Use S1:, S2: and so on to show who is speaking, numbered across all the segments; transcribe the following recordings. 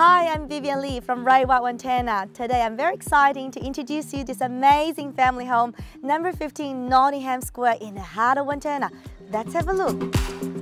S1: Hi, I'm Vivian Lee from Wantirna. Today I'm very excited to introduce you this amazing family home, number 15 Nottingham Square in the heart of Wantirna. Let's have a look.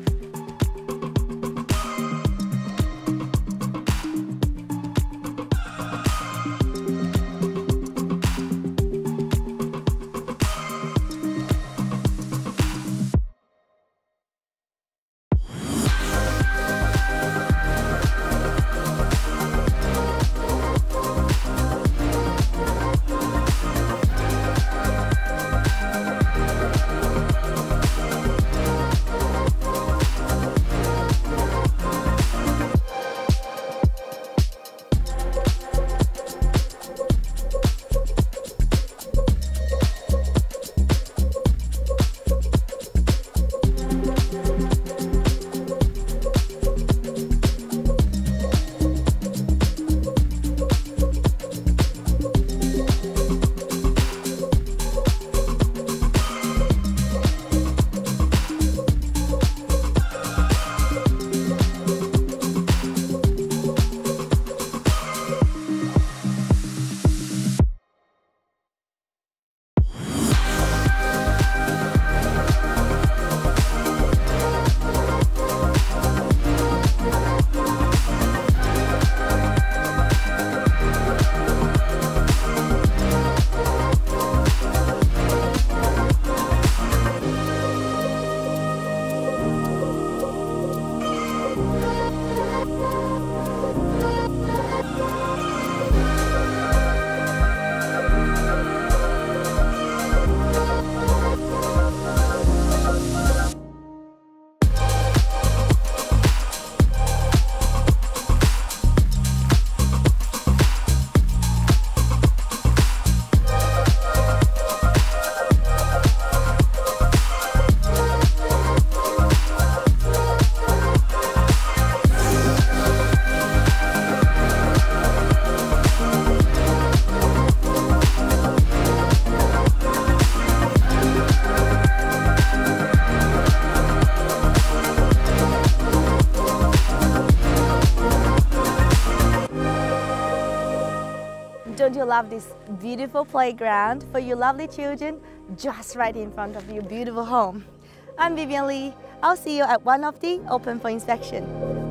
S1: Don't you love this beautiful playground for your lovely children just right in front of your beautiful home? I'm Vivian Lee. I'll see you at one of the open for inspection.